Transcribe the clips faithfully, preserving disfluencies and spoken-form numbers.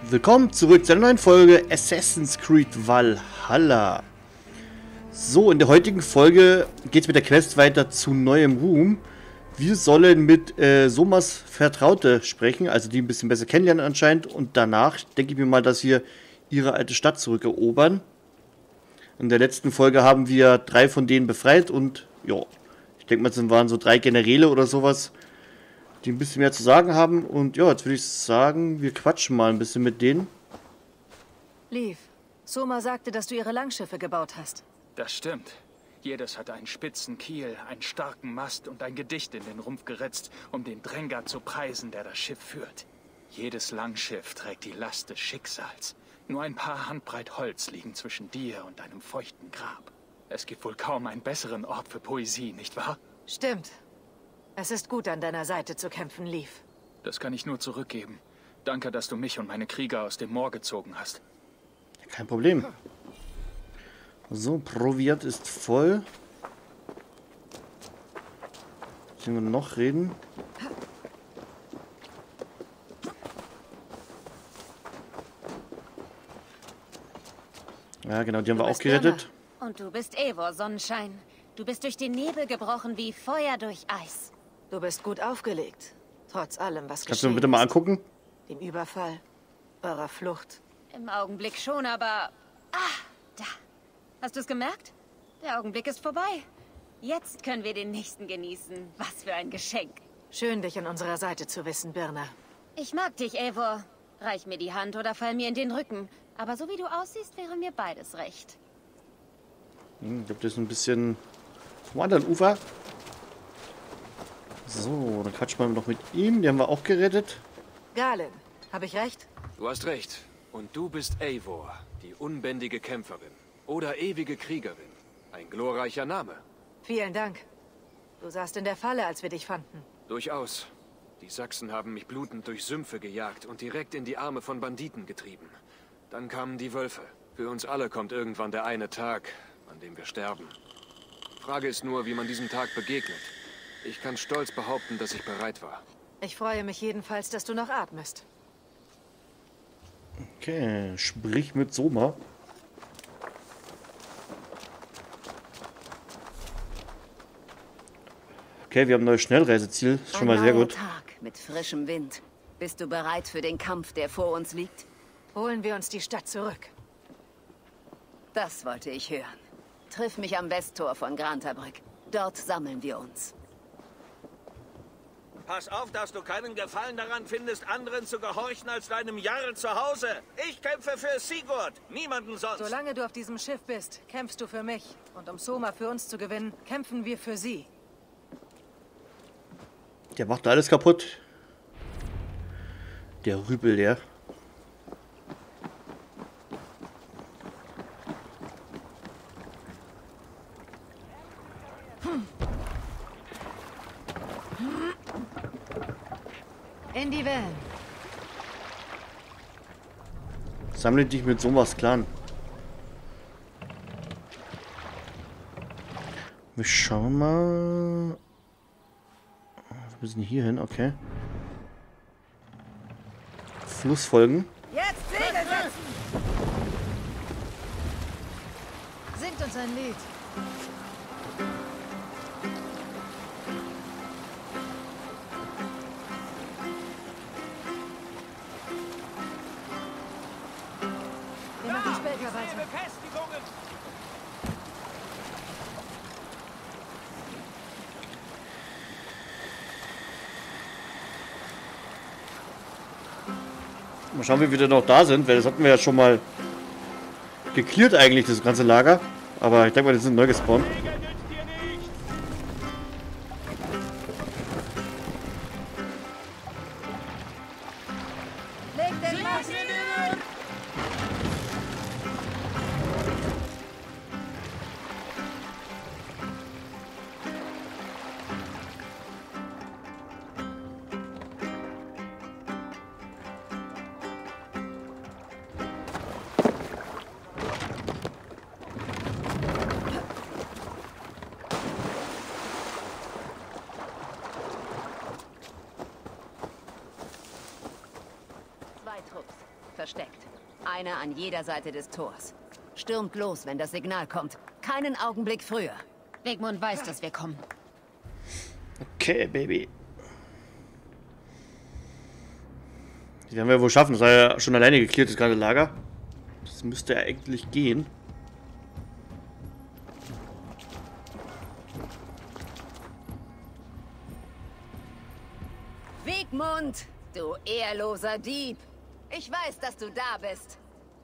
Willkommen zurück zu einer neuen Folge Assassin's Creed Valhalla. So, in der heutigen Folge geht es mit der Quest weiter zu neuem Ruhm. Wir sollen mit äh, Somas Vertraute sprechen, also die ein bisschen besser kennenlernen anscheinend. Und danach denke ich mir mal, dass wir ihre alte Stadt zurückerobern. In der letzten Folge haben wir drei von denen befreit und ja, ich denke mal, es waren so drei Generäle oder sowas, die ein bisschen mehr zu sagen haben. Und ja, jetzt würde ich sagen, wir quatschen mal ein bisschen mit denen. Leaf, Soma sagte, dass du ihre Langschiffe gebaut hast. Das stimmt. Jedes hat einen spitzen Kiel, einen starken Mast und ein Gedicht in den Rumpf geritzt, um den Dränger zu preisen, der das Schiff führt. Jedes Langschiff trägt die Last des Schicksals. Nur ein paar Handbreit Holz liegen zwischen dir und deinem feuchten Grab. Es gibt wohl kaum einen besseren Ort für Poesie, nicht wahr? Stimmt. Es ist gut, an deiner Seite zu kämpfen, Leaf. Das kann ich nur zurückgeben. Danke, dass du mich und meine Krieger aus dem Moor gezogen hast. Kein Problem. So, Proviant ist voll. Müssen wir noch reden? Ja, genau, die haben wir auch gerettet. Und du bist Eivor, Sonnenschein. Du bist durch den Nebel gebrochen wie Feuer durch Eis. Du bist gut aufgelegt. Trotz allem, was geschehen ist. Kannst du mir bitte mal angucken? Dem Überfall, eurer Flucht. Im Augenblick schon, aber... Ah, da. Hast du es gemerkt? Der Augenblick ist vorbei. Jetzt können wir den nächsten genießen. Was für ein Geschenk. Schön, dich an unserer Seite zu wissen, Birna. Ich mag dich, Eivor. Reich mir die Hand oder fall mir in den Rücken. Aber so wie du aussiehst, wäre mir beides recht. Hm, ich glaube, das ist ein bisschen vom anderen Ufer. So, dann quatschen wir noch mit ihm. Die haben wir auch gerettet. Galen, habe ich recht? Du hast recht. Und du bist Eivor, die unbändige Kämpferin. Oder ewige Kriegerin. Ein glorreicher Name. Vielen Dank. Du saßt in der Falle, als wir dich fanden. Durchaus. Die Sachsen haben mich blutend durch Sümpfe gejagt und direkt in die Arme von Banditen getrieben. Dann kamen die Wölfe. Für uns alle kommt irgendwann der eine Tag, an dem wir sterben. Frage ist nur, wie man diesem Tag begegnet. Ich kann stolz behaupten, dass ich bereit war. Ich freue mich jedenfalls, dass du noch atmest. Okay, sprich mit Soma. Okay, wir haben ein neues Schnellreiseziel. Ist schon mal sehr gut. Tag mit frischem Wind. Bist du bereit für den Kampf, der vor uns liegt? Holen wir uns die Stadt zurück. Das wollte ich hören. Triff mich am Westtor von Grantabrück. Dort sammeln wir uns. Pass auf, dass du keinen Gefallen daran findest, anderen zu gehorchen als deinem Jarl zu Hause. Ich kämpfe für Sigurd, niemanden sonst. Solange du auf diesem Schiff bist, kämpfst du für mich. Und um Soma für uns zu gewinnen, kämpfen wir für sie. Der macht alles kaputt. Der Rüpel, der. In die Wellen. Sammle dich mit Somas Clan. Wir schauen mal. Wir müssen hier hin, okay. Fluss folgen. Jetzt Segel setzen! Singt uns ein Lied. Wir machen später weiter. Befestigungen! Mal schauen, wie wir denn noch da sind, weil das hatten wir ja schon mal geklärt eigentlich, das ganze Lager. Aber ich denke mal, die sind neu gespawnt. Leg den Mast! Trupps. versteckt. Einer an jeder Seite des Tors. Stürmt los, wenn das Signal kommt. Keinen Augenblick früher. Wigmund weiß, dass wir kommen. Okay, Baby. Die werden wir wohl schaffen. Das war ja schon alleine geklärt, das ganze Lager. Das müsste ja eigentlich gehen. Wigmund, du ehrloser Dieb. Ich weiß, dass du da bist.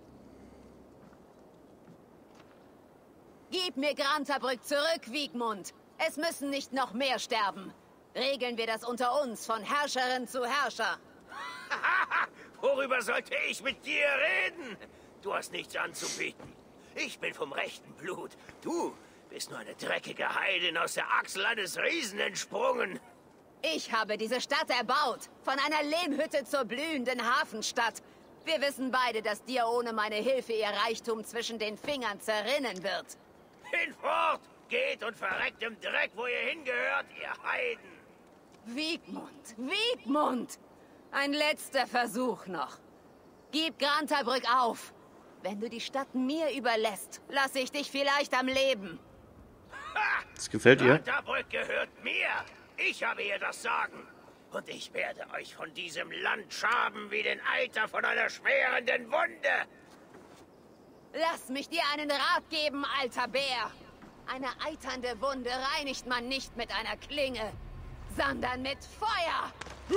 Gib mir Grantabrück zurück, Wigmund. Es müssen nicht noch mehr sterben. Regeln wir das unter uns, von Herrscherin zu Herrscher. Worüber sollte ich mit dir reden? Du hast nichts anzubieten. Ich bin vom rechten Blut. Du bist nur eine dreckige Heidin aus der Achsel eines Riesen entsprungen. Ich habe diese Stadt erbaut. Von einer Lehmhütte zur blühenden Hafenstadt. Wir wissen beide, dass dir ohne meine Hilfe ihr Reichtum zwischen den Fingern zerrinnen wird. Hinfort! Geht und verreckt im Dreck, wo ihr hingehört, ihr Heiden! Wigmund, Wigmund! Ein letzter Versuch noch. Gib Grantabrück auf. Wenn du die Stadt mir überlässt, lasse ich dich vielleicht am Leben. Ha! Das gefällt ihr? Grantabrück gehört mir. Ich habe ihr das Sagen. Und ich werde euch von diesem Land schaben wie den Eiter von einer schwerenden Wunde. Lass mich dir einen Rat geben, alter Bär. Eine eiternde Wunde reinigt man nicht mit einer Klinge, sondern mit Feuer.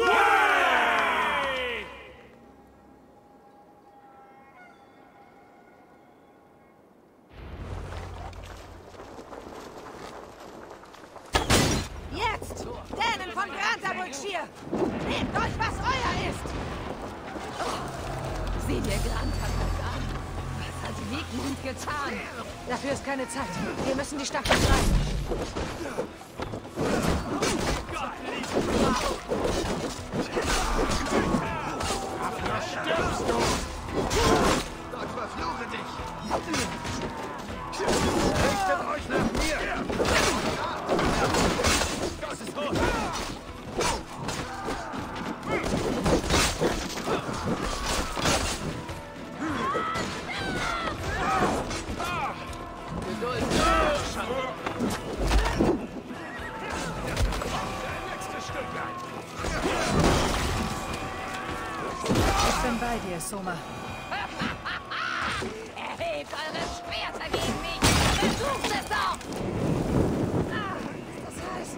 Hey! Jetzt! Dänen von Grantabrück-Schier! Nehmt euch, was euer ist! Oh, sieh dir Grantabrück an. Was hat Wigmund getan? Dafür ist keine Zeit. Wir müssen die Stadt befreien. Stirbst du! Gott verfluche dich! Richtet euch nach mir! Das ist gut! Geduld! Nächstes Stück! Ich bin bei dir, Soma. Erhebt eure Schwerter gegen mich! Versucht es doch! Das heißt...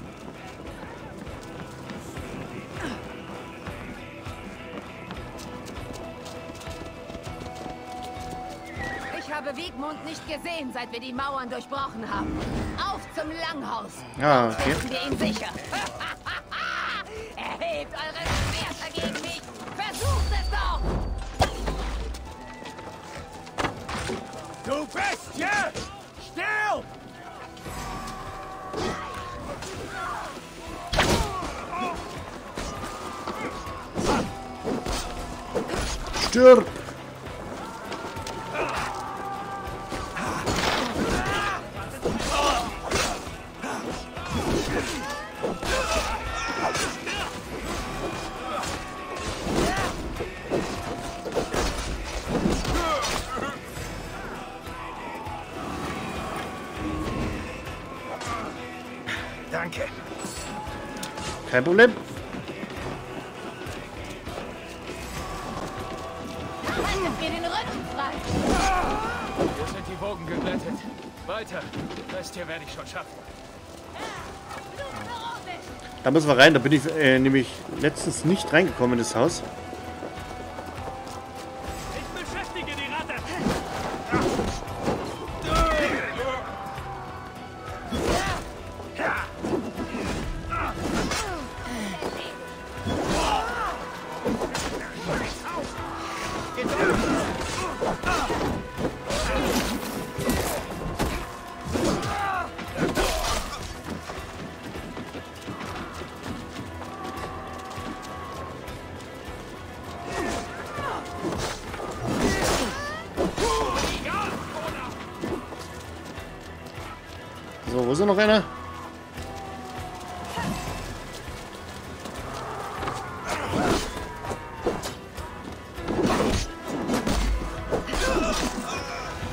Ich habe Wigmund nicht gesehen, seit wir die Mauern durchbrochen haben. Auf zum Langhaus! Ah, okay. Halten wir ihn sicher! Erhebt eure Schwerter gegen mich! Versucht es doch! Du Bestie! Still! Stirb! Danke. Kein Problem. Haltet mir den Rücken frei! Hier sind die Bogen geglättet. Weiter. Das hier werde ich schon schaffen. Da müssen wir rein. Da bin ich äh, nämlich letztens nicht reingekommen in das Haus. Ich beschäftige die Ratte! So, wo ist noch einer?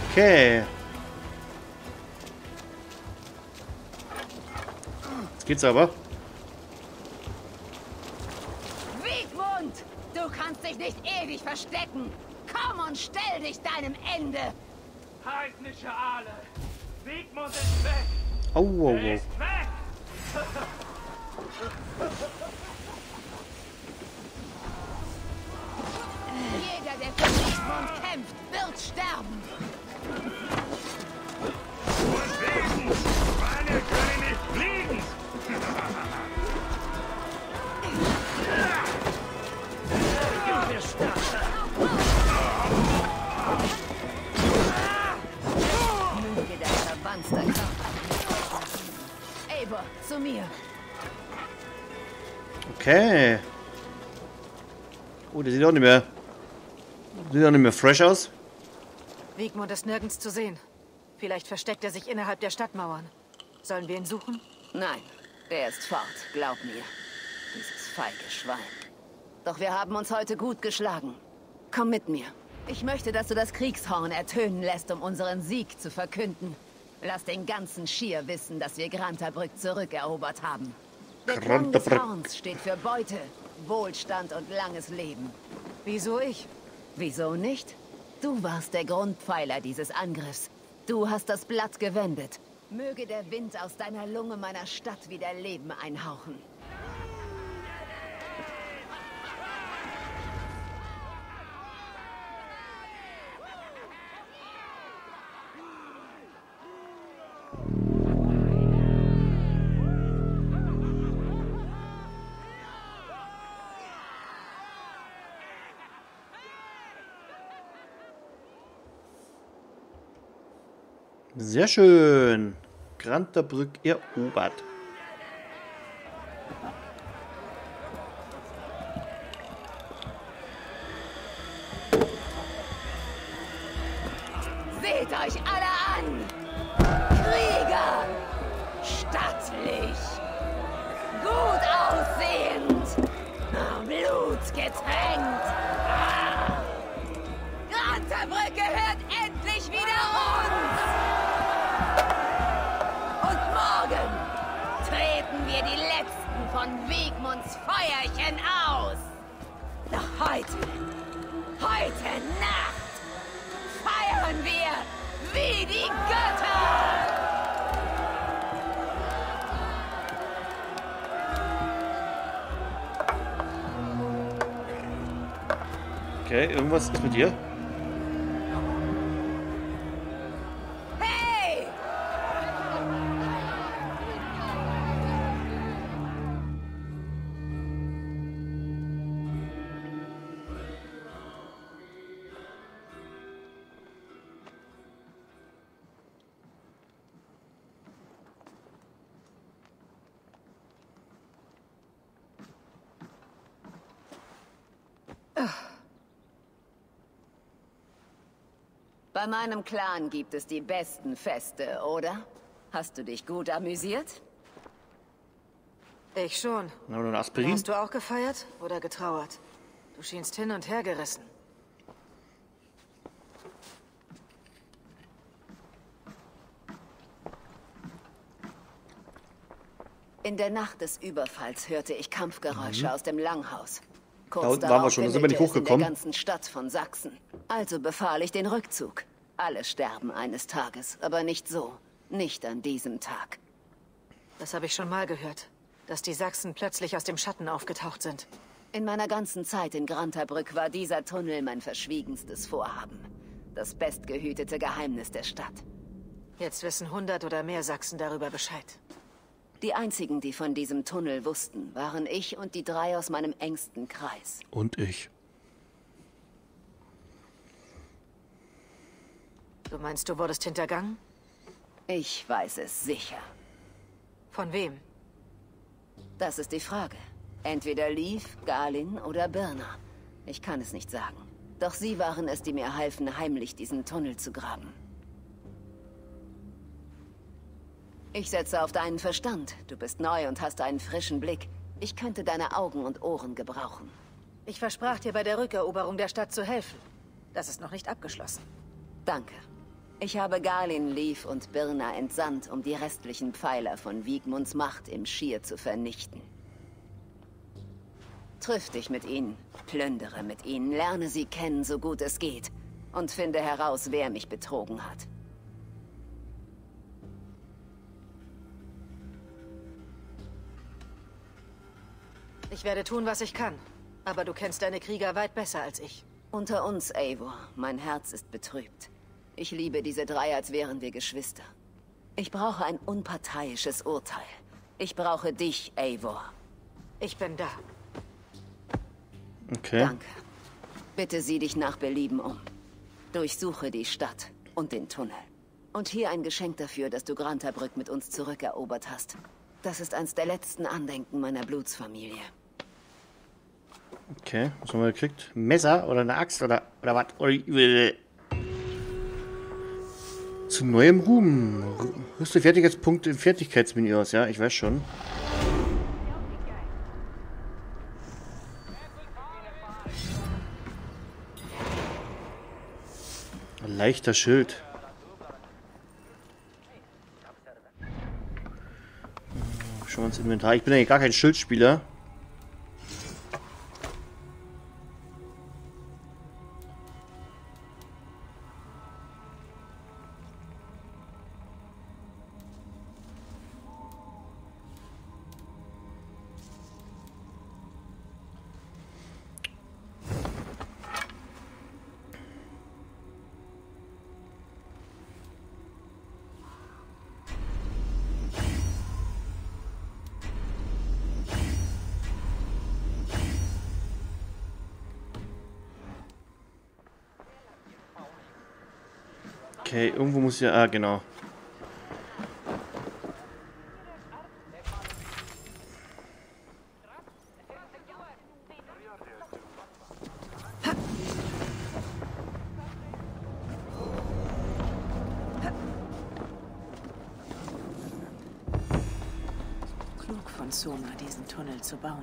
Okay. Jetzt geht's aber. Wiegmund! Du kannst dich nicht ewig verstecken! Komm und stell dich deinem Ende! Heidnische Aale! Wiegmund ist weg! Au, au, au. Er ist weg! Jeder, der für Wiegmund kämpft, wird sterben! Und wegen! Meine können nicht fliegen! Gib mir Starter! Möge der verwandte Körper. Eivor, zu mir! Okay. Oh, der sieht auch nicht mehr. Sieht auch nicht mehr fresh aus. Wiegmund ist nirgends zu sehen. Vielleicht versteckt er sich innerhalb der Stadtmauern. Sollen wir ihn suchen? Nein, er ist fort, glaub mir. Dieses feige Schwein. Doch wir haben uns heute gut geschlagen. Komm mit mir. Ich möchte, dass du das Kriegshorn ertönen lässt, um unseren Sieg zu verkünden. Lass den ganzen Schir wissen, dass wir Grantabrück zurückerobert haben. Der Klang des Horns steht für Beute, Wohlstand und langes Leben. Wieso ich? Wieso nicht? Du warst der Grundpfeiler dieses Angriffs. Du hast das Blatt gewendet. Möge der Wind aus deiner Lunge meiner Stadt wieder Leben einhauchen. Sehr schön. Grantabrück erobert. Seht euch alle an! Krieger! Stattlich! Gut aussehend! Blutgetränkt! Ah! Grantabrück gehört endlich wieder uns! Und morgen treten wir die letzten von Wiegmunds Feuerchen aus! Doch heute, heute Nacht feiern wir wie die Götter! Okay, irgendwas ist mit dir? Hey! Bei meinem Clan gibt es die besten Feste, oder? Hast du dich gut amüsiert? Ich schon. Na, oder ein Aspirin? Hast du auch gefeiert oder getrauert? Du schienst hin und her gerissen. In der Nacht des Überfalls hörte ich Kampfgeräusche Mhm. aus dem Langhaus. Da Kurz unten waren wir darauf schon, da sind wir nicht wimmelte es in der hochgekommen. ganzen Stadt von Sachsen. Also befahl ich den Rückzug. Alle sterben eines Tages, aber nicht so. Nicht an diesem Tag. Das habe ich schon mal gehört. Dass die Sachsen plötzlich aus dem Schatten aufgetaucht sind. In meiner ganzen Zeit in Grantabrück war dieser Tunnel mein verschwiegenstes Vorhaben. Das bestgehütete Geheimnis der Stadt. Jetzt wissen hundert oder mehr Sachsen darüber Bescheid. Die einzigen, die von diesem Tunnel wussten, waren ich und die drei aus meinem engsten Kreis. Und ich. Du meinst, du wurdest hintergangen? Ich weiß es sicher. Von wem? Das ist die Frage. Entweder Leaf, Galin oder Birna. Ich kann es nicht sagen. Doch sie waren es, die mir halfen, heimlich diesen Tunnel zu graben. Ich setze auf deinen Verstand. Du bist neu und hast einen frischen Blick. Ich könnte deine Augen und Ohren gebrauchen. Ich versprach dir bei der Rückeroberung der Stadt zu helfen. Das ist noch nicht abgeschlossen. Danke. Ich habe Galin, Leaf und Birna entsandt, um die restlichen Pfeiler von Wigmunds Macht im Schir zu vernichten. Triff dich mit ihnen, plündere mit ihnen, lerne sie kennen, so gut es geht, und finde heraus, wer mich betrogen hat. Ich werde tun, was ich kann. Aber du kennst deine Krieger weit besser als ich. Unter uns, Eivor, mein Herz ist betrübt. Ich liebe diese drei, als wären wir Geschwister. Ich brauche ein unparteiisches Urteil. Ich brauche dich, Eivor. Ich bin da. Okay. Danke. Bitte sieh dich nach Belieben um. Durchsuche die Stadt und den Tunnel. Und hier ein Geschenk dafür, dass du Grantabrück mit uns zurückerobert hast. Das ist eins der letzten Andenken meiner Blutsfamilie. Okay, was haben wir gekriegt? Ein Messer oder eine Axt oder, oder was? Oder, zu neuem Ruhm. Höchste Fertigkeitspunkte im Fertigkeitsmenü aus, ja, ich weiß schon. Ein leichter Schild. Schauen wir ins Inventar. Ich bin eigentlich gar kein Schildspieler. Okay, irgendwo muss ja... Ah, genau. Klug von Soma, diesen Tunnel zu bauen.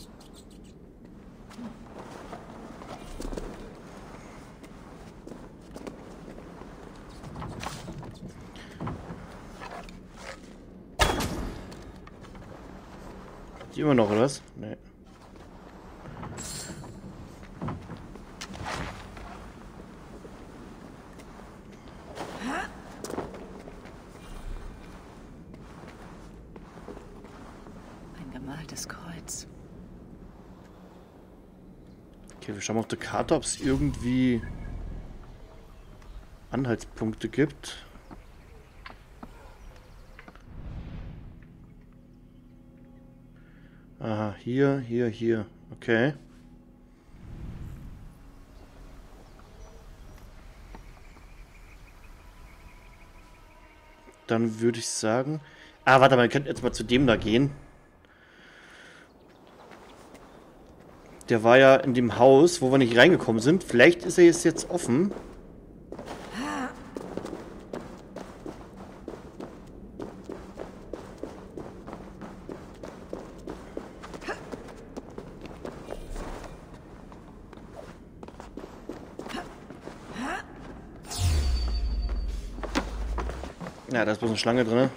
Die immer noch, oder was? Nee. Ein gemaltes Kreuz. Okay, wir schauen mal auf der Karte, ob es irgendwie Anhaltspunkte gibt. Aha, hier, hier, hier. Okay. Dann würde ich sagen... Ah, warte mal, wir könnten jetzt mal zu dem da gehen. Der war ja in dem Haus, wo wir nicht reingekommen sind. Vielleicht ist er jetzt, jetzt offen. Ja, da ist bloß eine Schlange drin.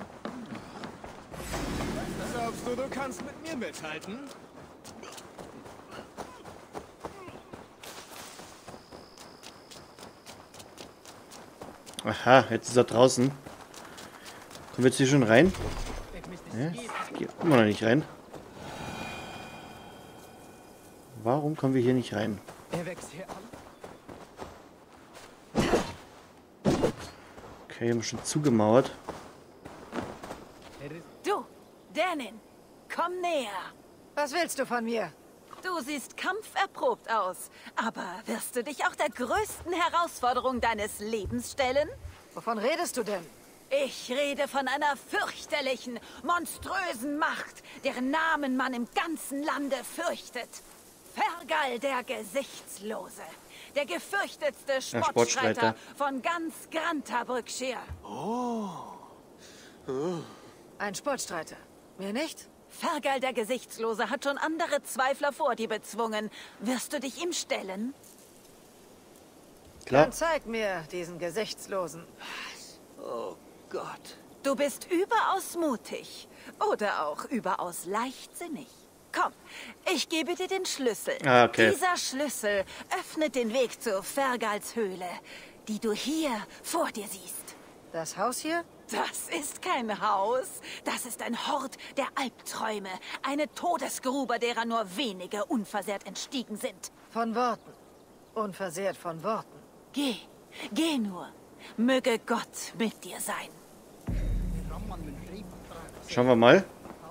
Glaubst du, du kannst mit mir mithalten? Aha, jetzt ist er draußen. Kommen wir jetzt hier schon rein? Ja, hier kommen wir noch nicht rein. Warum kommen wir hier nicht rein? Er wächst hier an. Okay, haben wir schon zugemauert. Du, Dänin, komm näher. Was willst du von mir? Du siehst kampferprobt aus. Aber wirst du dich auch der größten Herausforderung deines Lebens stellen? Wovon redest du denn? Ich rede von einer fürchterlichen, monströsen Macht, deren Namen man im ganzen Lande fürchtet. Fergal der Gesichtslose. Der gefürchtetste Sportstreiter, Sportstreiter. von ganz Grantabrück-Schir. Oh. Ein Sportstreiter. Mir nicht? Fergal der Gesichtslose hat schon andere Zweifler vor dir bezwungen. Wirst du dich ihm stellen? Klar. Dann zeig mir diesen Gesichtslosen. Oh Gott. Du bist überaus mutig. Oder auch überaus leichtsinnig. Komm, ich gebe dir den Schlüssel. Ah, okay. Dieser Schlüssel öffnet den Weg zur Fergals Höhle, die du hier vor dir siehst. Das Haus hier? Das ist kein Haus. Das ist ein Hort der Albträume. Eine Todesgrube, derer nur wenige unversehrt entstiegen sind. Von Worten. Unversehrt von Worten. Geh, geh nur. Möge Gott mit dir sein. Schauen wir mal.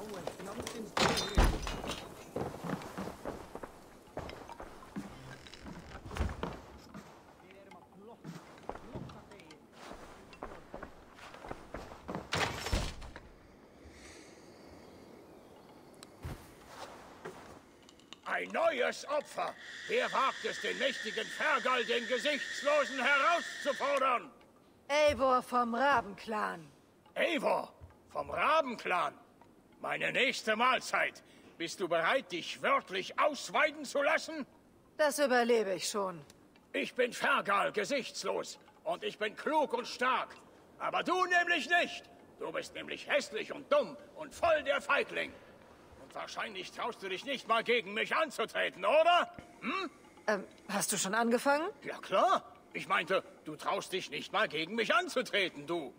Ein neues Opfer. Wer wagt es, den mächtigen Fergal, den Gesichtslosen, herauszufordern? Eivor vom Rabenclan. Eivor, vom Rabenclan. Meine nächste Mahlzeit. Bist du bereit, dich wörtlich ausweiden zu lassen? Das überlebe ich schon. Ich bin Fergal, gesichtslos. Und ich bin klug und stark. Aber du nämlich nicht. Du bist nämlich hässlich und dumm und voll der Feigling. Und wahrscheinlich traust du dich nicht mal gegen mich anzutreten, oder? Hm? Ähm, hast du schon angefangen? Ja klar. Ich meinte, du traust dich nicht mal gegen mich anzutreten, du.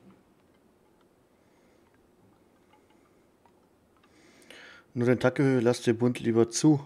Nur dein Taktgefühl, lass den Mund lieber zu.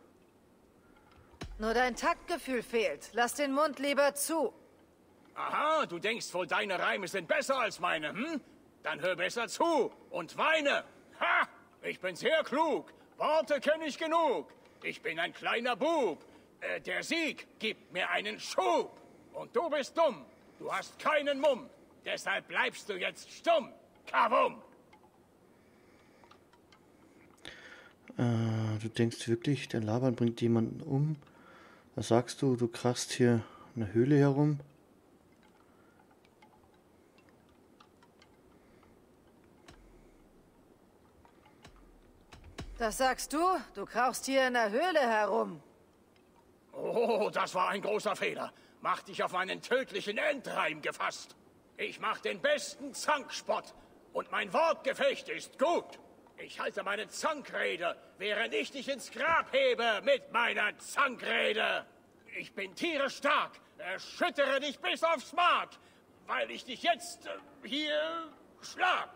Nur dein Taktgefühl fehlt. Lass den Mund lieber zu. Aha, du denkst wohl, deine Reime sind besser als meine, hm? Dann hör besser zu und weine. Ha! Ich bin sehr klug. Worte kenne ich genug. Ich bin ein kleiner Bub. Äh, der Sieg gibt mir einen Schub. Und du bist dumm. Du hast keinen Mumm. Deshalb bleibst du jetzt stumm. Kavum! Äh, du denkst wirklich, dein Labern bringt jemanden um? Was sagst du? Du krachst hier in der Höhle herum? Das sagst du? Du krauchst hier in der Höhle herum. Oh, das war ein großer Fehler. Mach dich auf meinen tödlichen Endreim gefasst. Ich mach den besten Zankspott. Und mein Wortgefecht ist gut. Ich halte meine Zankrede, während ich dich ins Grab hebe mit meiner Zankrede. Ich bin tierisch stark, erschüttere dich bis aufs Mark, weil ich dich jetzt äh, hier schlag.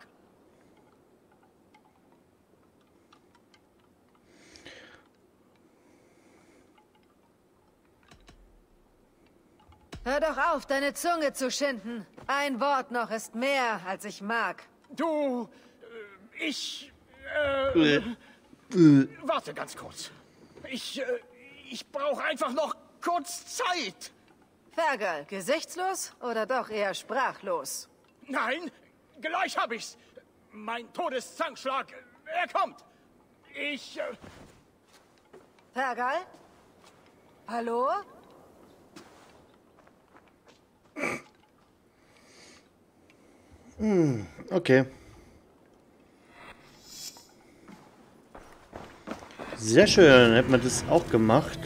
Hör doch auf, deine Zunge zu schinden. Ein Wort noch ist mehr, als ich mag. Du, äh, ich, äh, Äh, äh. warte ganz kurz. Ich, äh, ich brauche einfach noch kurz Zeit. Fergal, gesichtslos oder doch eher sprachlos? Nein, gleich hab ich's. Mein Todeszankschlag, er kommt. Ich, äh, Fergal? Hallo? Hm, okay. Sehr schön, hätte man das auch gemacht.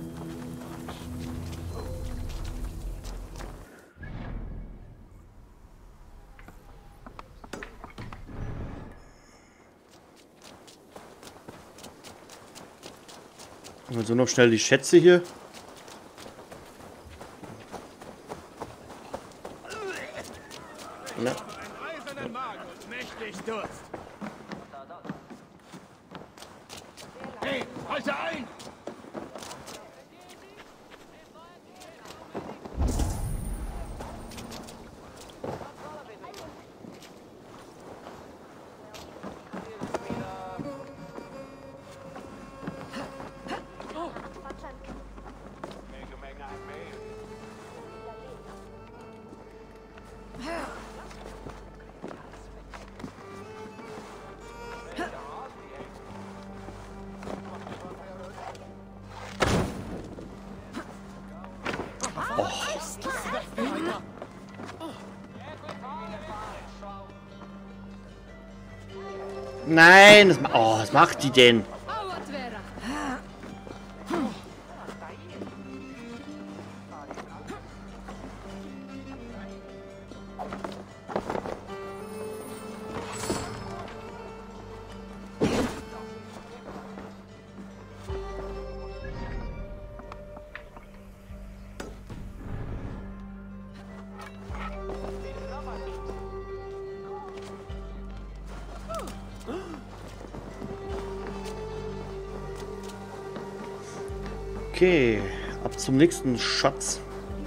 Also noch schnell die Schätze hier. Ja. einen eisernen Magen und mächtig Durst. Hey, halte ein! Nein, das, ma oh, was macht die denn? Okay, ab zum nächsten Schatz.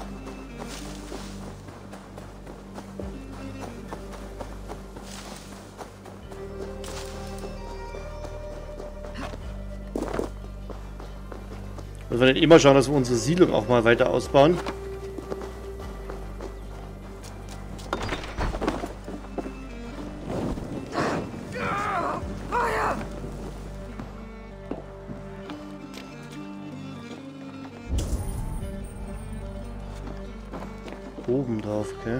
Also wir dann immer schauen, dass wir unsere Siedlung auch mal weiter ausbauen. Oben drauf, okay.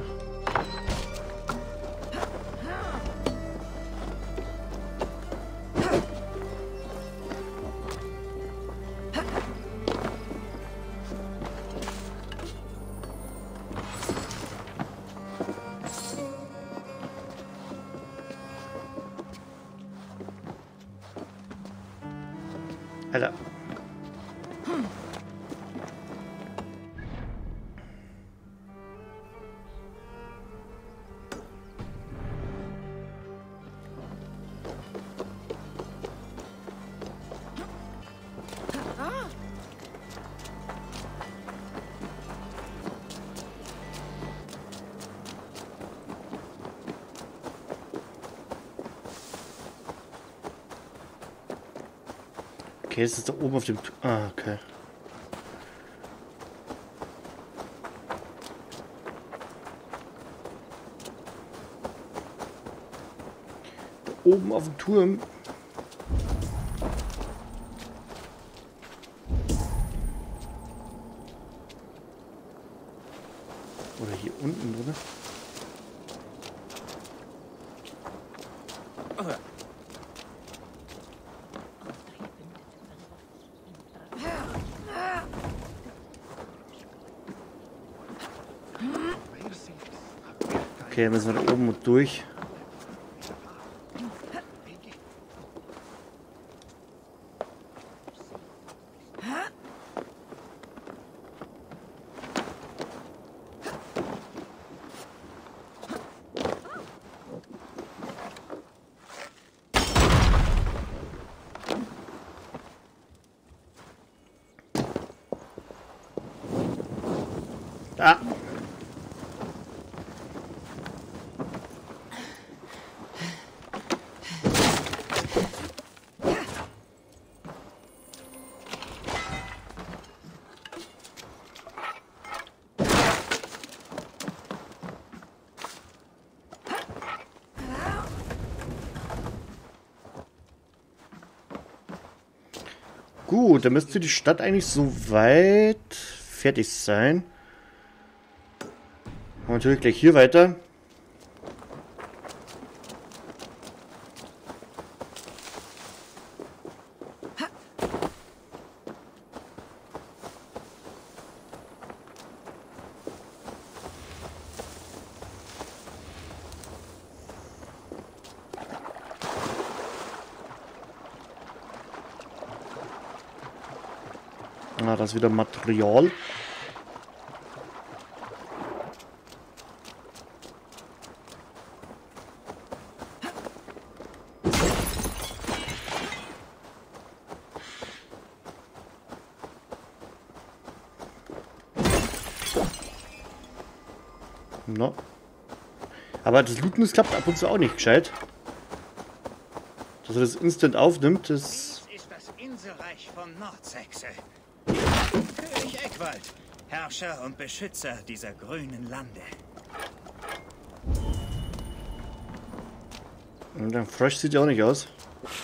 Alter. Okay, es ist da oben auf dem... Ah, okay. Da oben auf dem Turm. Oder hier unten, oder? Okay, müssen wir da oben und durch. Ah. Gut, dann müsste die Stadt eigentlich soweit fertig sein. Und natürlich gleich hier weiter. Ah, das ist wieder Material. No. Aber das Looten, das klappt ab und zu auch nicht gescheit. Dass er das instant aufnimmt, das... Dies ist das Inselreich von Nordsexe. König Eckwald, Herrscher und Beschützer dieser grünen Lande. Und dann fresh sieht ja auch nicht aus.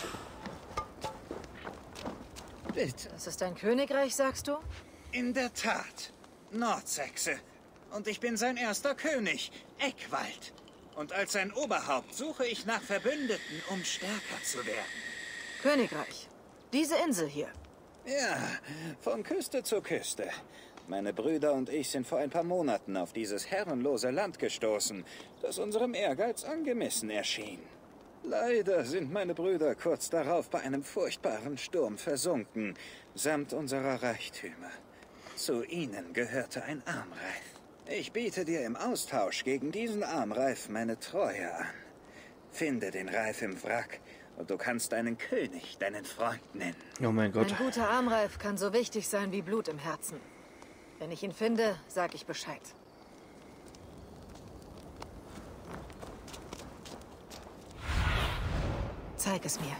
Bitte. Das ist ein Königreich, sagst du? In der Tat. Nordsexe. Und ich bin sein erster König, Eckwald. Und als sein Oberhaupt suche ich nach Verbündeten, um stärker zu werden. Königreich. Diese Insel hier. Ja, von Küste zu Küste. Meine Brüder und ich sind vor ein paar Monaten auf dieses herrenlose Land gestoßen, das unserem Ehrgeiz angemessen erschien. Leider sind meine Brüder kurz darauf bei einem furchtbaren Sturm versunken, samt unserer Reichtümer. Zu ihnen gehörte ein Armreif. Ich biete dir im Austausch gegen diesen Armreif meine Treue an. Finde den Reif im Wrack Und du kannst deinen König deinen Freund nennen. Oh mein Gott. Ein guter Armreif kann so wichtig sein wie Blut im Herzen. Wenn ich ihn finde, sag ich Bescheid. Zeig es mir.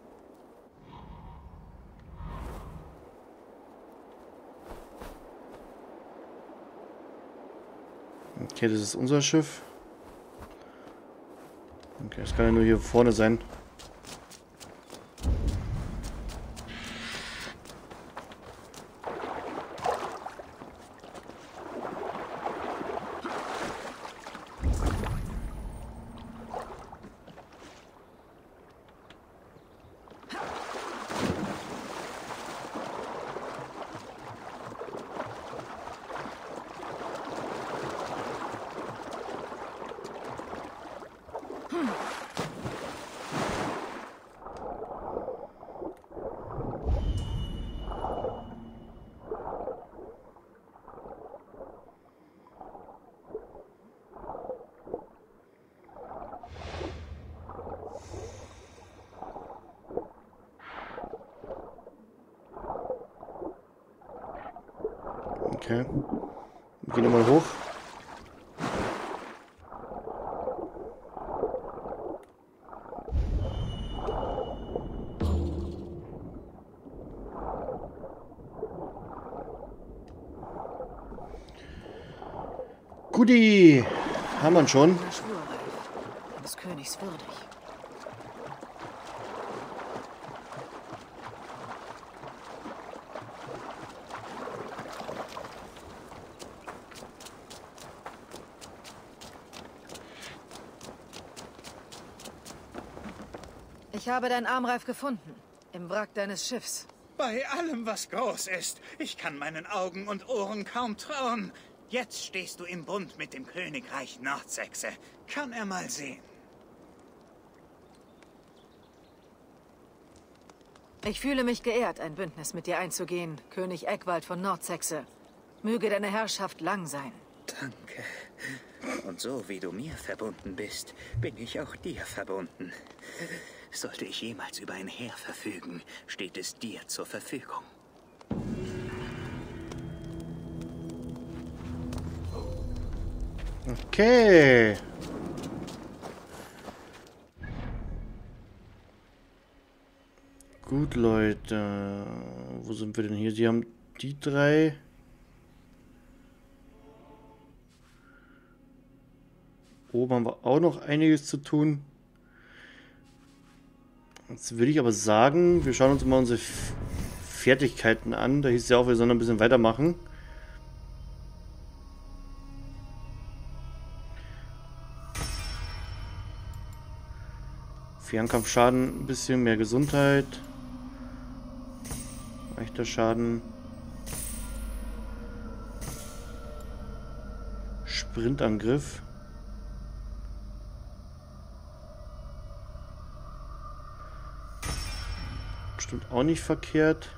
Okay, das ist unser Schiff. Okay, das kann ja nur hier vorne sein. Okay. Wir gehen nochmal hoch. Guti, haben wir ihn schon. Der Schwurreif. Des Königs würdig. Ich habe deinen Armreif gefunden. Im Wrack deines Schiffs. Bei allem, was groß ist, ich kann meinen Augen und Ohren kaum trauen. Jetzt stehst du im Bund mit dem Königreich Nordsechse. Kann er mal sehen. Ich fühle mich geehrt, ein Bündnis mit dir einzugehen, König Eckwald von Nordsechse. Möge deine Herrschaft lang sein. Danke. Und so wie du mir verbunden bist, bin ich auch dir verbunden. Sollte ich jemals über ein Heer verfügen, steht es dir zur Verfügung. Okay. Gut, Leute. Wo sind wir denn hier? Sie haben die drei. Oben haben wir auch noch einiges zu tun. Jetzt würde ich aber sagen, wir schauen uns mal unsere Fertigkeiten an. Da hieß es ja auch, wir sollen ein bisschen weitermachen. Fernkampfschaden, ein bisschen mehr Gesundheit. Leichter Schaden. Sprintangriff. Bestimmt auch nicht verkehrt.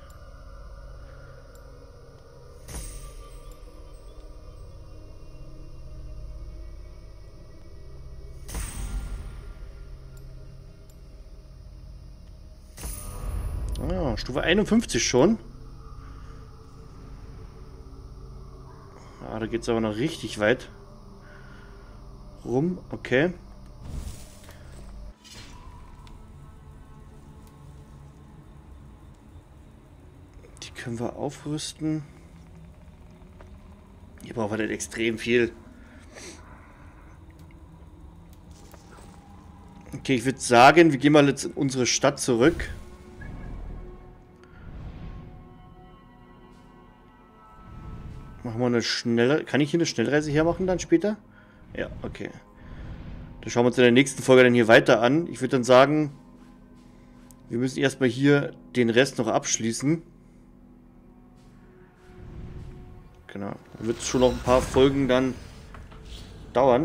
Ah, Stufe einundfünfzig schon. Ah, da geht es aber noch richtig weit rum. Okay. Die können wir aufrüsten. Hier brauchen wir nicht extrem viel. Okay, ich würde sagen, wir gehen mal jetzt in unsere Stadt zurück. Machen wir eine schnelle... Kann ich hier eine Schnellreise hermachen dann später? Ja, okay. Dann schauen wir uns in der nächsten Folge dann hier weiter an. Ich würde dann sagen, wir müssen erstmal hier den Rest noch abschließen. Genau. Dann wird es schon noch ein paar Folgen dann dauern.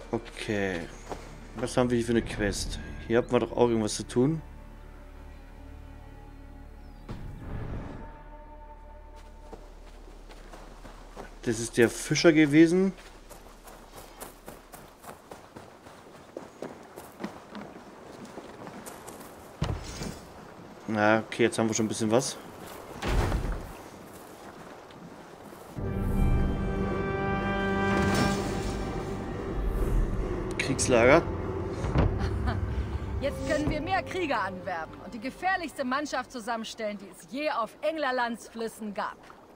Okay. Was haben wir hier für eine Quest? Hier hat man doch auch irgendwas zu tun. Das ist der Fischer gewesen. Na, okay, jetzt haben wir schon ein bisschen was. Kriegslager. Jetzt können wir mehr Krieger anwerben und die gefährlichste Mannschaft zusammenstellen, die es je auf Englerlands Flüssen gab.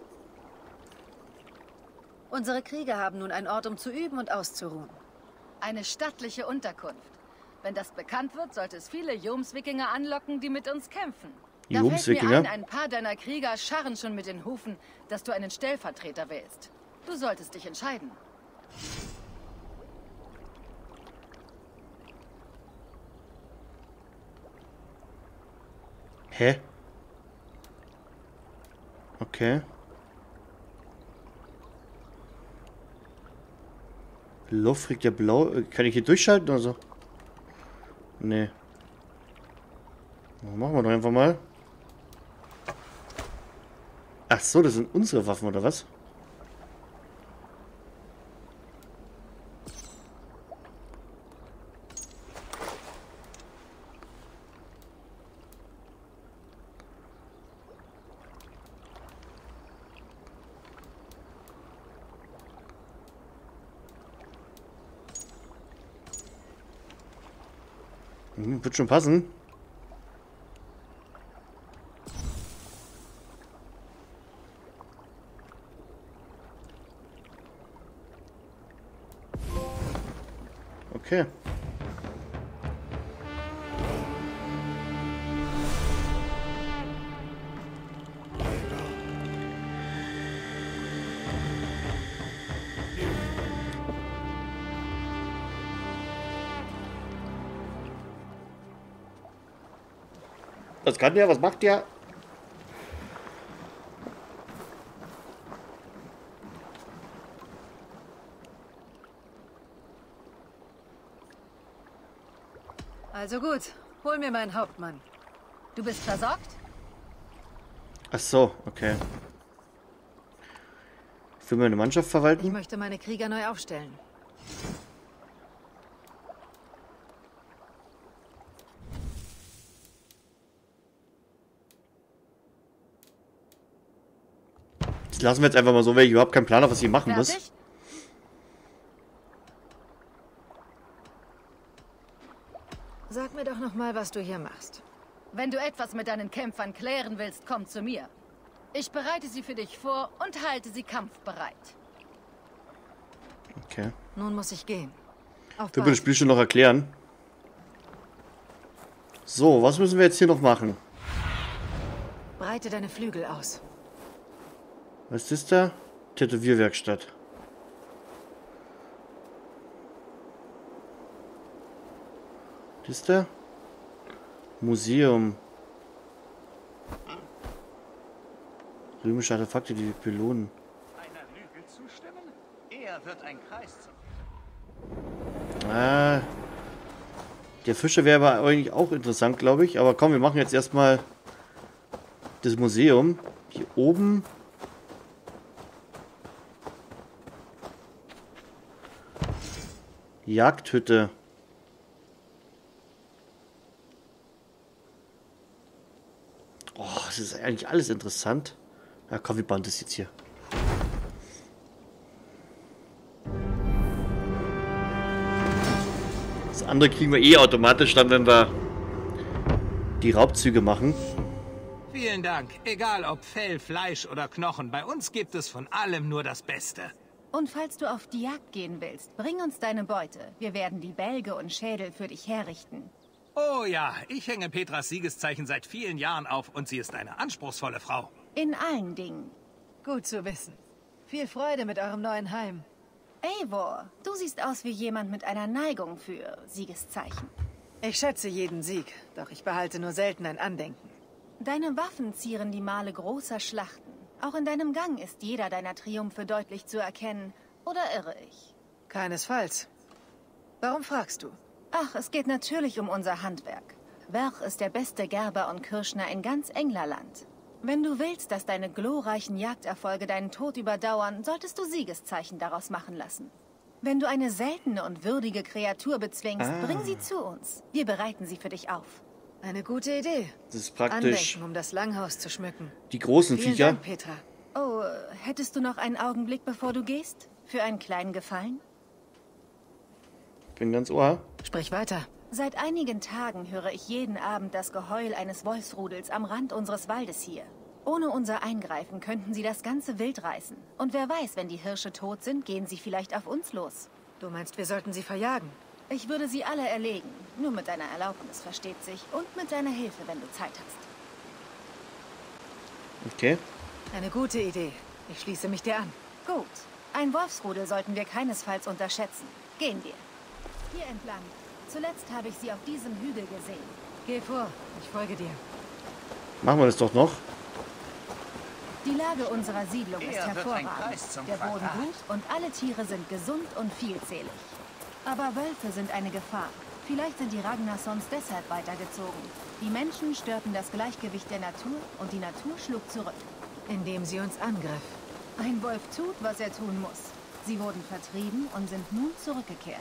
Unsere Krieger haben nun einen Ort, um zu üben und auszuruhen. Eine stattliche Unterkunft. Wenn das bekannt wird, sollte es viele Jomswikinger anlocken, die mit uns kämpfen. Da fällt mir ein, ein paar deiner Krieger scharren schon mit den Hufen, dass du einen Stellvertreter wählst. Du solltest dich entscheiden. Hä? Okay. Luftrig der Blau. Kann ich hier durchschalten oder so? Nee. Machen wir doch einfach mal. Ach so, das sind unsere Waffen oder was? Hm, wird schon passen. Okay. Was kann der? Was macht der? Also gut, hol mir meinen Hauptmann. Du bist versorgt? Ach so, okay. Ich will meine Mannschaft Ich verwalten. möchte meine Krieger neu aufstellen. Das lassen wir jetzt einfach mal so, weil ich überhaupt keinen Plan habe, was ich machen muss. Fertig? Sag mir doch noch mal, was du hier machst. Wenn du etwas mit deinen Kämpfern klären willst, komm zu mir. Ich bereite sie für dich vor und halte sie kampfbereit. Okay. Nun muss ich gehen. Auf Wir das Spiel schon noch erklären. So, was müssen wir jetzt hier noch machen? Breite deine Flügel aus. Was ist da? Tätowierwerkstatt. Was ist da? Museum. Römische Artefakte, die belohnen. Einer Lüge zustimmen? Er wird ein Kreis zum... Ah. Der Fischer wäre aber eigentlich auch interessant, glaube ich. Aber komm, wir machen jetzt erstmal das Museum. Hier oben. Jagdhütte. Oh, das ist eigentlich alles interessant. Ja, komm, wir bauen das jetzt hier. Das andere kriegen wir eh automatisch dann, wenn wir die Raubzüge machen. Vielen Dank. Egal ob Fell, Fleisch oder Knochen, bei uns gibt es von allem nur das Beste. Und falls du auf die Jagd gehen willst, bring uns deine Beute. Wir werden die Bälge und Schädel für dich herrichten. Oh ja, ich hänge Petras Siegeszeichen seit vielen Jahren auf und sie ist eine anspruchsvolle Frau. In allen Dingen. Gut zu wissen. Viel Freude mit eurem neuen Heim. Eivor, du siehst aus wie jemand mit einer Neigung für Siegeszeichen. Ich schätze jeden Sieg, doch ich behalte nur selten ein Andenken. Deine Waffen zieren die Male großer Schlachten. Auch in deinem Gang ist jeder deiner Triumphe deutlich zu erkennen. Oder irre ich? Keinesfalls. Warum fragst du? Ach, es geht natürlich um unser Handwerk. Werch ist der beste Gerber und Kirschner in ganz Englerland. Wenn du willst, dass deine glorreichen Jagderfolge deinen Tod überdauern, solltest du Siegeszeichen daraus machen lassen. Wenn du eine seltene und würdige Kreatur bezwingst, Ah. bring sie zu uns. Wir bereiten sie für dich auf. Eine gute Idee. Das ist praktisch Andenken, um das Langhaus zu schmücken. die großen Vielen Viecher. Dank, Petra. Oh, äh, hättest du noch einen Augenblick, bevor du gehst? Für einen kleinen Gefallen? Bin ganz ohr. Sprich weiter. Seit einigen Tagen höre ich jeden Abend das Geheul eines Wolfsrudels am Rand unseres Waldes hier. Ohne unser Eingreifen könnten sie das ganze Wild reißen. Und wer weiß, wenn die Hirsche tot sind, gehen sie vielleicht auf uns los. Du meinst, wir sollten sie verjagen? Ich würde sie alle erlegen. Nur mit deiner Erlaubnis, versteht sich. Und mit deiner Hilfe, wenn du Zeit hast. Okay. Eine gute Idee. Ich schließe mich dir an. Gut. Ein Wolfsrudel sollten wir keinesfalls unterschätzen. Gehen wir. Hier entlang. Zuletzt habe ich sie auf diesem Hügel gesehen. Geh vor, ich folge dir. Machen wir das doch noch. Die Lage unserer Siedlung ist Hier wird ein hervorragend. Kreis zum Der Boden Quadrat. gut und alle Tiere sind gesund und vielzählig. Aber Wölfe sind eine Gefahr. Vielleicht sind die Ragnarsons deshalb weitergezogen. Die Menschen störten das Gleichgewicht der Natur und die Natur schlug zurück. Indem sie uns angriff. Ein Wolf tut, was er tun muss. Sie wurden vertrieben und sind nun zurückgekehrt.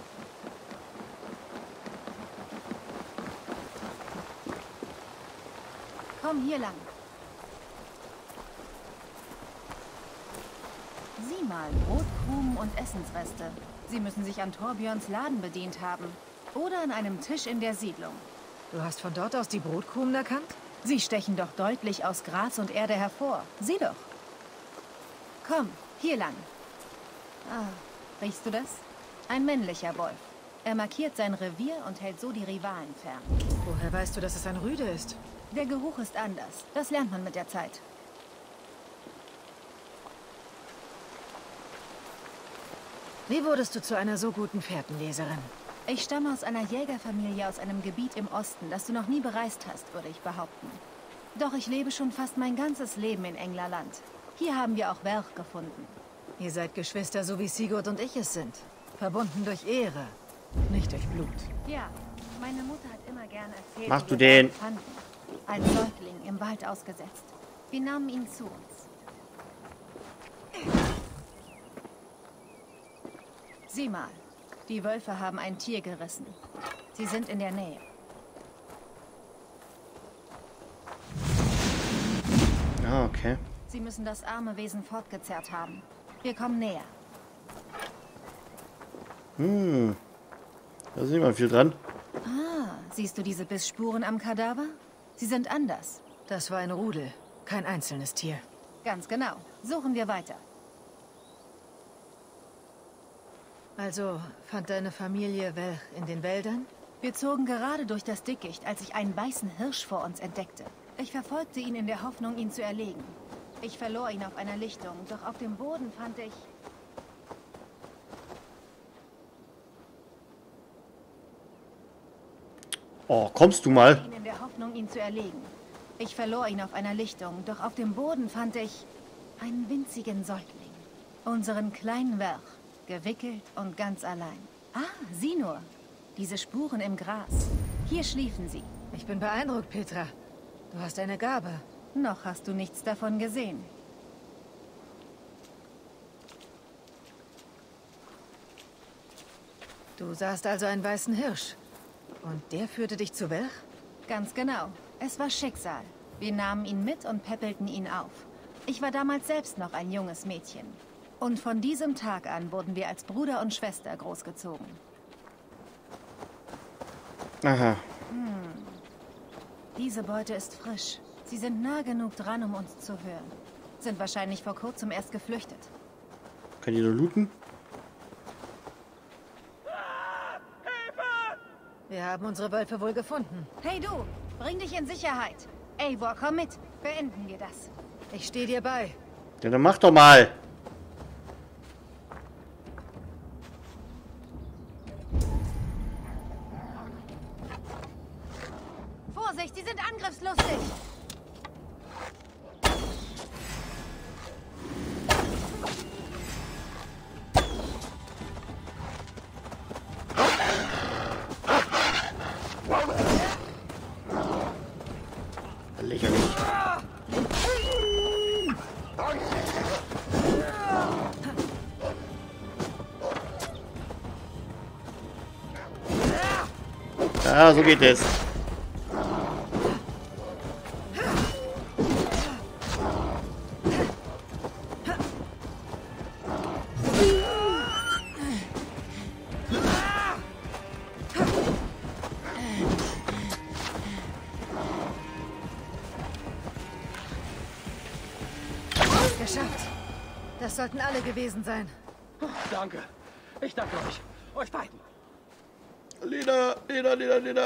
Komm hier lang. Sieh mal, Brotkrumen und Essensreste. Sie müssen sich an Torbjörns Laden bedient haben. Oder an einem Tisch in der Siedlung. Du hast von dort aus die Brotkrumen erkannt? Sie stechen doch deutlich aus Gras und Erde hervor. Sieh doch. Komm, hier lang. Ah, riechst du das? Ein männlicher Wolf. Er markiert sein Revier und hält so die Rivalen fern. Woher weißt du, dass es ein Rüde ist? Der Geruch ist anders. Das lernt man mit der Zeit. Wie wurdest du zu einer so guten Fährtenleserin? Ich stamme aus einer Jägerfamilie aus einem Gebiet im Osten, das du noch nie bereist hast, würde ich behaupten. Doch ich lebe schon fast mein ganzes Leben in Englerland. Hier haben wir auch Werch gefunden. Ihr seid Geschwister, so wie Sigurd und ich es sind. Verbunden durch Ehre, nicht durch Blut. Ja, meine Mutter hat immer gerne erzählt, Machst wie du wir den? Werch fanden. Als Säugling im Wald ausgesetzt. Wir nahmen ihn zu uns. Sieh mal, die Wölfe haben ein Tier gerissen. Sie sind in der Nähe. Ah, okay. Sie müssen das arme Wesen fortgezerrt haben. Wir kommen näher. Hm. Da ist nicht mal viel dran. Ah, siehst du diese Bissspuren am Kadaver? Sie sind anders. Das war ein Rudel, kein einzelnes Tier. Ganz genau. Suchen wir weiter. Also, fand deine Familie Welch in den Wäldern? Wir zogen gerade durch das Dickicht, als ich einen weißen Hirsch vor uns entdeckte. Ich verfolgte ihn in der Hoffnung, ihn zu erlegen. Ich verlor ihn auf einer Lichtung, doch auf dem Boden fand ich... Oh, kommst du mal? ihn in der Hoffnung, ihn zu erlegen. Ich verlor ihn auf einer Lichtung, doch auf dem Boden fand ich einen winzigen Säugling. Unseren kleinen Werch, gewickelt und ganz allein. Ah, sieh nur. Diese Spuren im Gras. Hier schliefen sie. Ich bin beeindruckt, Petra. Du hast eine Gabe. Noch hast du nichts davon gesehen. Du sahst also einen weißen Hirsch. Und der führte dich zu Welch? Ganz genau. Es war Schicksal. Wir nahmen ihn mit und päppelten ihn auf. Ich war damals selbst noch ein junges Mädchen. Und von diesem Tag an wurden wir als Bruder und Schwester großgezogen. Aha. Hm. Diese Beute ist frisch. Sie sind nah genug dran, um uns zu hören. Sind wahrscheinlich vor kurzem erst geflüchtet. Könnt ihr nur looten? Wir haben unsere Wölfe wohl gefunden. Hey du, bring dich in Sicherheit. Eivor, komm mit. Beenden wir das. Ich stehe dir bei. Ja, dann mach doch mal. Vorsicht, sie sind angriffslustig. Lächerlich. Ah, so geht es. Geschafft. Das sollten alle gewesen sein. Danke. Ich danke euch. Euch beiden. Lena, Lena, Lena, Lena.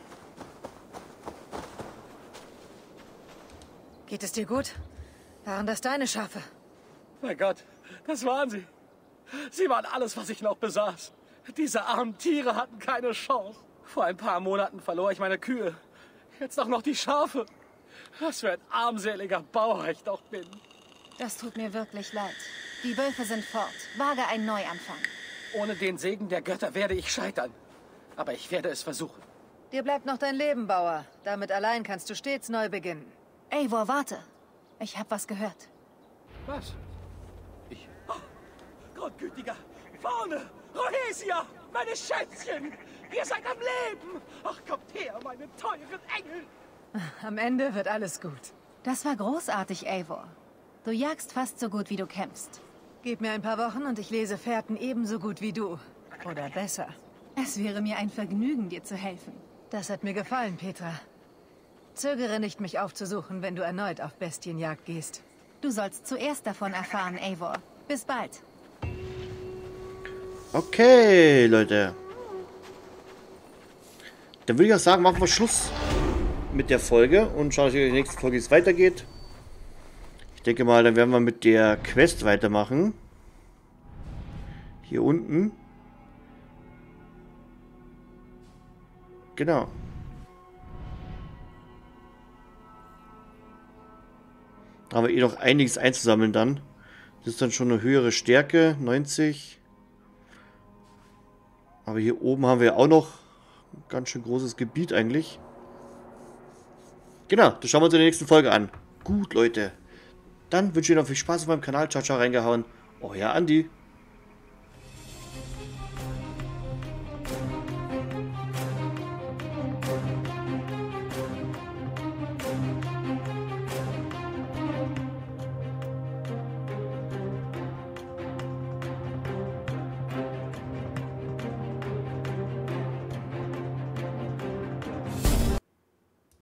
Geht es dir gut? Waren das deine Schafe? Mein Gott, das waren sie. Sie waren alles, was ich noch besaß. Diese armen Tiere hatten keine Chance. Vor ein paar Monaten verlor ich meine Kühe. Jetzt auch noch die Schafe. Was für ein armseliger Bauer ich doch bin. Das tut mir wirklich leid. Die Wölfe sind fort. Wage einen Neuanfang. Ohne den Segen der Götter werde ich scheitern. Aber ich werde es versuchen. Dir bleibt noch dein Leben, Bauer. Damit allein kannst du stets neu beginnen. Eivor, warte. Ich habe was gehört. Was? Ich... Oh, Gottgütiger! Vorne! Rhoesia! Meine Schätzchen! Ihr seid am Leben! Ach, kommt her, meine teuren Engel! Am Ende wird alles gut. Das war großartig, Eivor. Du jagst fast so gut, wie du kämpfst. Gib mir ein paar Wochen und ich lese Fährten ebenso gut wie du. Oder besser. Es wäre mir ein Vergnügen, dir zu helfen. Das hat mir gefallen, Petra. Zögere nicht, mich aufzusuchen, wenn du erneut auf Bestienjagd gehst. Du sollst zuerst davon erfahren, Eivor. Bis bald. Okay, Leute. Dann würde ich auch sagen, machen wir Schluss mit der Folge und schauen, wie die nächste Folge es weitergeht. Ich denke mal, dann werden wir mit der Quest weitermachen. Hier unten. Genau. Da haben wir eh noch einiges einzusammeln dann. Das ist dann schon eine höhere Stärke, neunzig. Aber hier oben haben wir auch noch ein ganz schön großes Gebiet eigentlich. Genau, das schauen wir uns in der nächsten Folge an. Gut, Leute. Dann wünsche ich Ihnen noch viel Spaß auf meinem Kanal. Ciao, ciao, reingehauen. Euer Andi.